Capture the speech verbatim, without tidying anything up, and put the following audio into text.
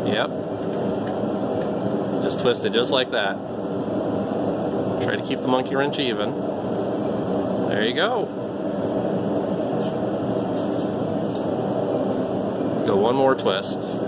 Yep. Just twist it just like that. Try to keep the monkey wrench even. There you go. Go one more twist.